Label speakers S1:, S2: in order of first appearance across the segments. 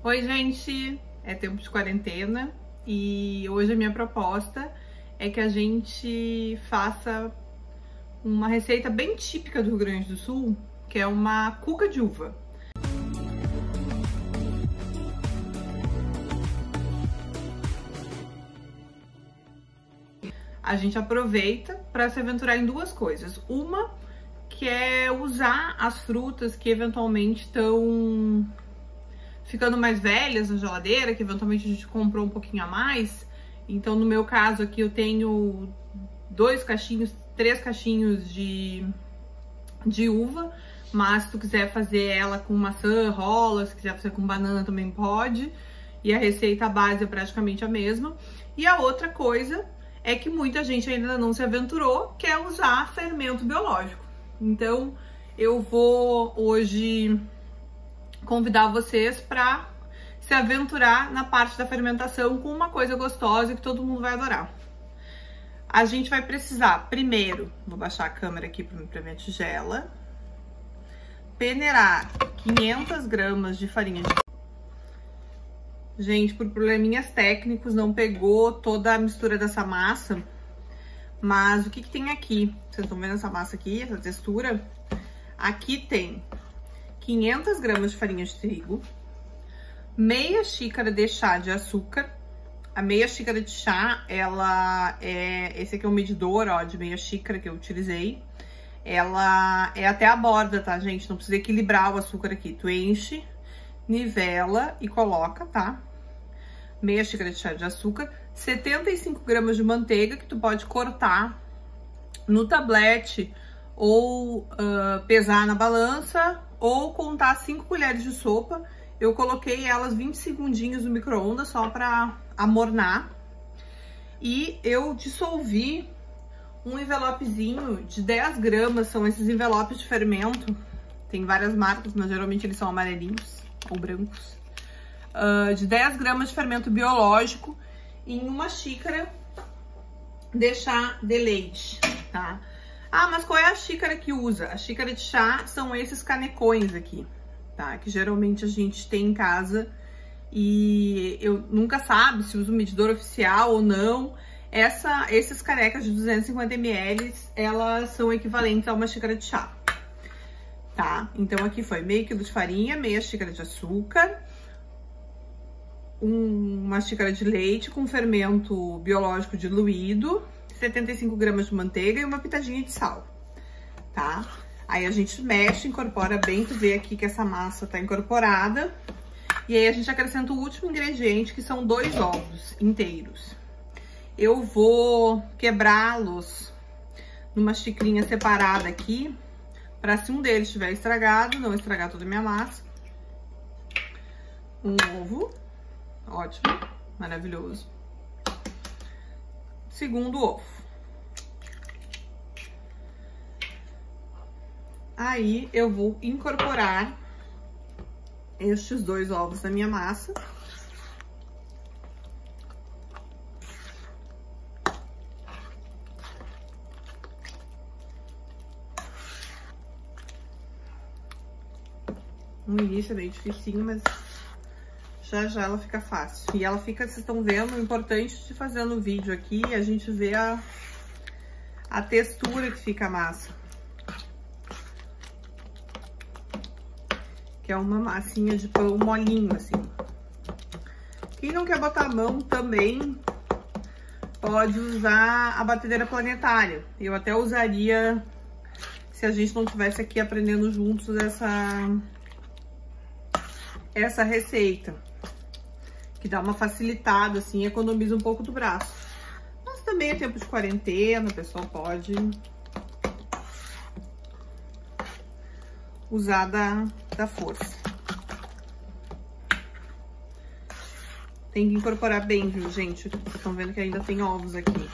S1: Oi, gente! É tempo de quarentena e hoje a minha proposta é que a gente faça uma receita bem típica do Rio Grande do Sul, que é uma cuca de uva. A gente aproveita para se aventurar em duas coisas. Uma, que é usar as frutas que eventualmente estão ficando mais velhas na geladeira, que eventualmente a gente comprou um pouquinho a mais. Então, no meu caso aqui, eu tenho 3 cachinhos de uva, mas se tu quiser fazer ela com maçã, rola, se quiser fazer com banana também pode. E a receita base é praticamente a mesma. E a outra coisa é que muita gente ainda não se aventurou, que é usar fermento biológico. Então, eu vou hoje convidar vocês para se aventurar na parte da fermentação com uma coisa gostosa que todo mundo vai adorar. A gente vai precisar, primeiro, vou baixar a câmera aqui para minha tigela, peneirar 500 gramas de farinha de... Gente, por probleminhas técnicos, não pegou toda a mistura dessa massa, mas o que tem aqui? Vocês estão vendo essa massa aqui, essa textura? Aqui tem 500 gramas de farinha de trigo, meia xícara de chá de açúcar. A meia xícara de chá, ela é... Esse aqui é um medidor, ó, de meia xícara que eu utilizei. Ela é até a borda, tá, gente? Não precisa equilibrar o açúcar aqui. Tu enche, nivela e coloca, tá? Meia xícara de chá de açúcar. 75 gramas de manteiga, que tu pode cortar no tablete ou pesar na balança, ou contar 5 colheres de sopa. Eu coloquei elas 20 segundinhos no micro-ondas só pra amornar. E eu dissolvi um envelopezinho de 10 gramas, são esses envelopes de fermento. Tem várias marcas, mas geralmente eles são amarelinhos ou brancos. De 10 gramas de fermento biológico em uma xícara de chá de leite, tá? Ah, mas qual é a xícara que usa? A xícara de chá são esses canecões aqui, tá? Que geralmente a gente tem em casa e eu nunca sabe se usa o medidor oficial ou não. Esses canecas de 250 ml, elas são equivalentes a uma xícara de chá, tá? Então aqui foi meio quilo de farinha, meia xícara de açúcar, uma xícara de leite com fermento biológico diluído, 75 gramas de manteiga e uma pitadinha de sal, tá? Aí a gente mexe, incorpora bem, tu vê aqui que essa massa tá incorporada. E aí a gente acrescenta o último ingrediente, que são 2 ovos inteiros. Eu vou quebrá-los numa xicrinha separada aqui, para se um deles estiver estragado, não estragar toda a minha massa. Um ovo, ótimo, maravilhoso. Segundo ovo. Aí eu vou incorporar estes 2 ovos na minha massa. No início é bem dificinho, mas já ela fica fácil. E ela fica, vocês estão vendo, o importante de fazer no vídeo aqui, a gente vê a textura que fica a massa. Que é uma massinha de pão molinho, assim. Quem não quer botar a mão também pode usar a batedeira planetária. Eu até usaria, se a gente não estivesse aqui aprendendo juntos essa receita. Que dá uma facilitada, assim, economiza um pouco do braço. Mas também é tempo de quarentena, a pessoa pode usar da força. Tem que incorporar bem, viu, gente? Vocês estão vendo que ainda tem ovos aqui.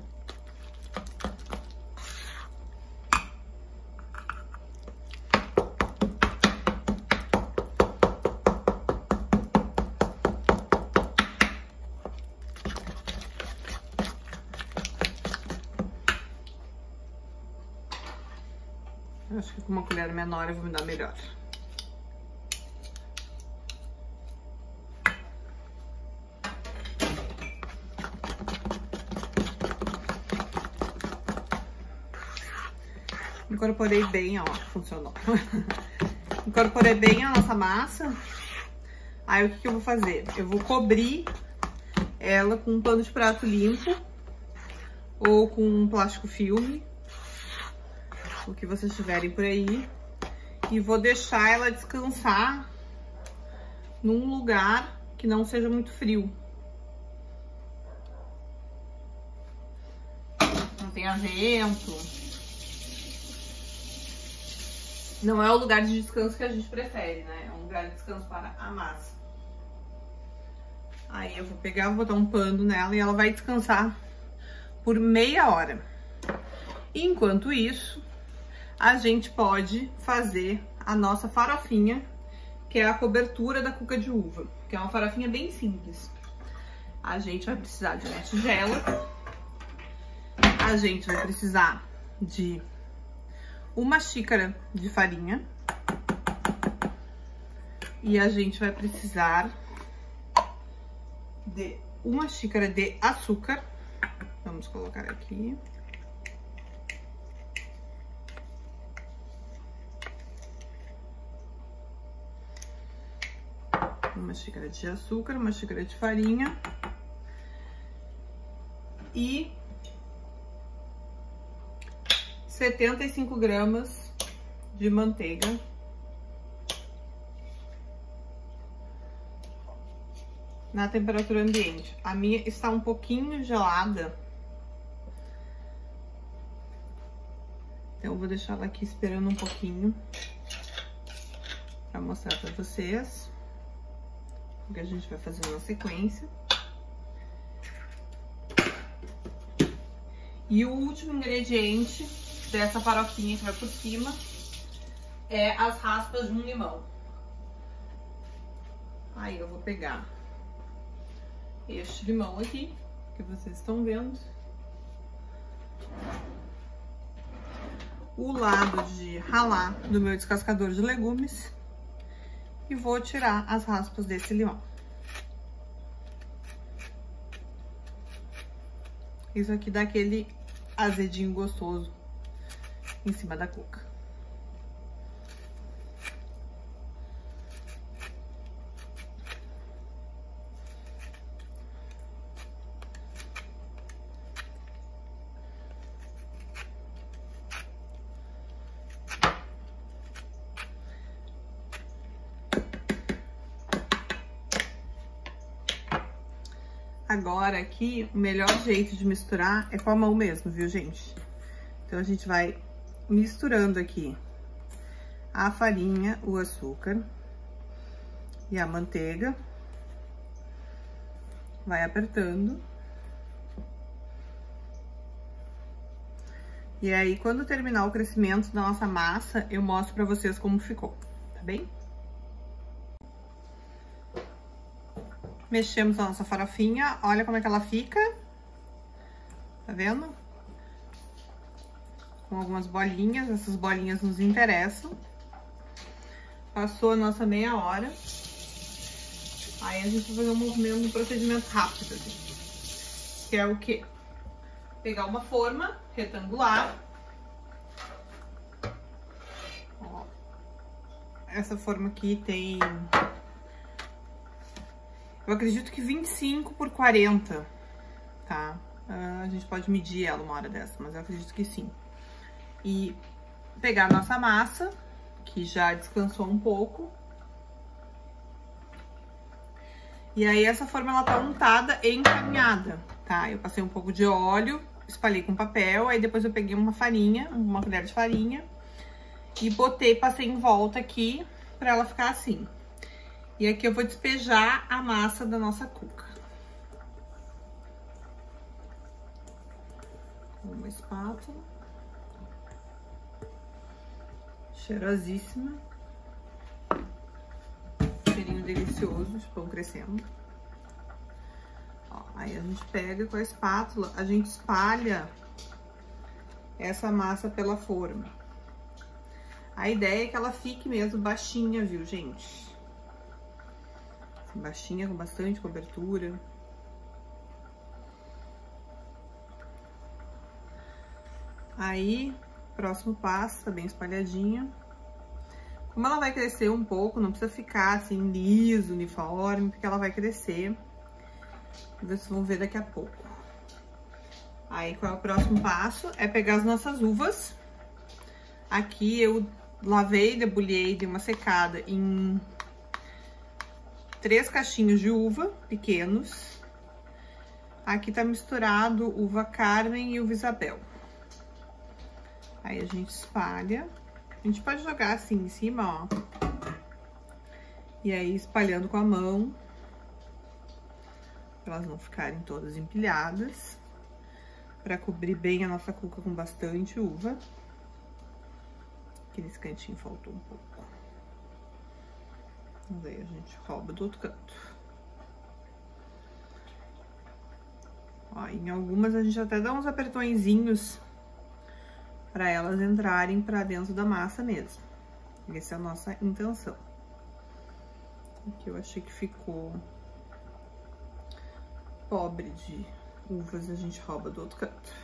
S1: Acho que com uma colher menor eu vou me dar melhor. incorporei bem, ó, funcionou. Incorporei bem a nossa massa. Aí, o que eu vou fazer? Eu vou cobrir ela com um pano de prato limpo ou com um plástico filme, o que vocês tiverem por aí. E vou deixar ela descansar num lugar que não seja muito frio. Não tenha vento. Não é o lugar de descanso que a gente prefere, né? É um lugar de descanso para a massa. Aí eu vou pegar, vou botar um pano nela e ela vai descansar por meia hora. Enquanto isso, a gente pode fazer a nossa farofinha, que é a cobertura da cuca de uva, que é uma farofinha bem simples. A gente vai precisar de uma tigela, a gente vai precisar de uma xícara de farinha e a gente vai precisar de uma xícara de açúcar. Vamos colocar aqui. Uma xícara de açúcar, uma xícara de farinha e 75 gramas de manteiga. Na temperatura ambiente. A minha está um pouquinho gelada. Então, eu vou deixar ela aqui esperando um pouquinho para mostrar para vocês o que a gente vai fazer na sequência. E o último ingrediente dessa farofinha que vai por cima é as raspas de um limão. Aí eu vou pegar este limão aqui, que vocês estão vendo. O lado de ralar do meu descascador de legumes. E vou tirar as raspas desse limão. Isso aqui dá aquele azedinho gostoso em cima da cuca. Agora aqui, o melhor jeito de misturar é com a mão mesmo, viu, gente? Então, a gente vai misturando aqui a farinha, o açúcar e a manteiga. Vai apertando. E aí, quando terminar o crescimento da nossa massa, eu mostro pra vocês como ficou, tá bem? Mexemos a nossa farofinha, olha como é que ela fica. Tá vendo? Com algumas bolinhas, essas bolinhas nos interessam. Passou a nossa meia hora. Aí a gente vai fazer um movimento, um procedimento rápido, assim. Que é o quê? Pegar uma forma retangular. Ó, essa forma aqui tem... Eu acredito que 25 por 40, tá? A gente pode medir ela uma hora dessa, mas eu acredito que sim. E pegar a nossa massa, que já descansou um pouco. E aí, essa forma, ela tá untada e encaminhada, tá? Eu passei um pouco de óleo, espalhei com papel, aí depois eu peguei uma farinha, uma colher de farinha, e botei, passei em volta aqui, pra ela ficar assim. E aqui eu vou despejar a massa da nossa cuca. Com uma espátula. Cheirosíssima. Cheirinho delicioso de pão crescendo. Ó, aí a gente pega com a espátula, a gente espalha essa massa pela forma. A ideia é que ela fique mesmo baixinha, viu, gente? Baixinha, com bastante cobertura. Aí, Próximo passo, tá bem espalhadinha. Como ela vai crescer um pouco, não precisa ficar assim liso, uniforme, porque ela vai crescer. Vocês vão ver daqui a pouco. Aí, qual é o próximo passo? É pegar as nossas uvas. Aqui eu lavei, debulhei, dei uma secada em 3 cachinhos de uva pequenos. Aqui tá misturado uva Carmen e uva Isabel. Aí a gente espalha. A gente pode jogar assim em cima, ó. E aí espalhando com a mão. Pra elas não ficarem todas empilhadas. Pra cobrir bem a nossa cuca com bastante uva. Aqui nesse cantinho faltou um pouco. Mas aí a gente rouba do outro canto. Ó, em algumas a gente até dá uns apertõezinhos para elas entrarem para dentro da massa mesmo. Essa é a nossa intenção. Aqui eu achei que ficou pobre de uvas, a gente rouba do outro canto.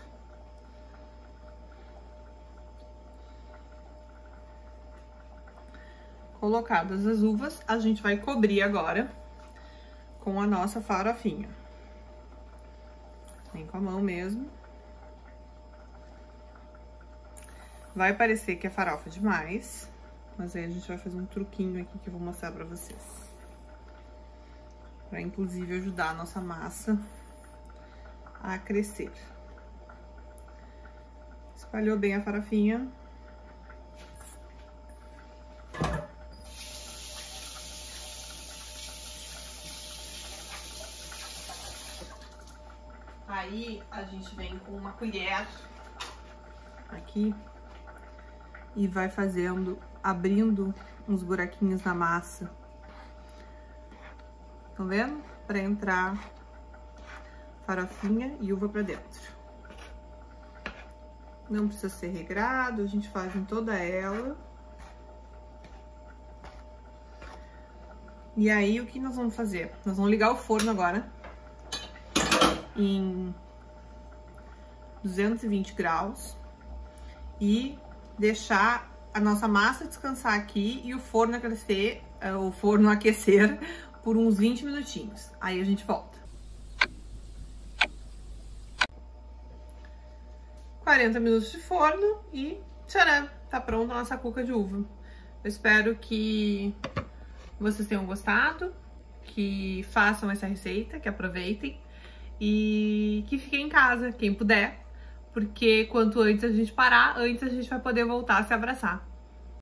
S1: Colocadas as uvas, a gente vai cobrir agora com a nossa farofinha. Vem com a mão mesmo. Vai parecer que é farofa demais, mas aí a gente vai fazer um truquinho aqui que eu vou mostrar pra vocês. Pra, inclusive, ajudar a nossa massa a crescer. Espalhou bem a farofinha. Aí, a gente vem com uma colher aqui e vai fazendo, abrindo uns buraquinhos na massa. Estão vendo? Pra entrar farofinha e uva pra dentro. Não precisa ser regrado, a gente faz em toda ela. E aí, o que nós vamos fazer? Nós vamos ligar o forno agora em 220 graus e deixar a nossa massa descansar aqui e o forno aquecer por uns 20 minutinhos. Aí a gente volta. 40 minutos de forno e tcharam, tá pronta a nossa cuca de uva. Eu espero que vocês tenham gostado, que façam essa receita, que aproveitem e que fiquem em casa, quem puder, porque quanto antes a gente parar, antes a gente vai poder voltar a se abraçar.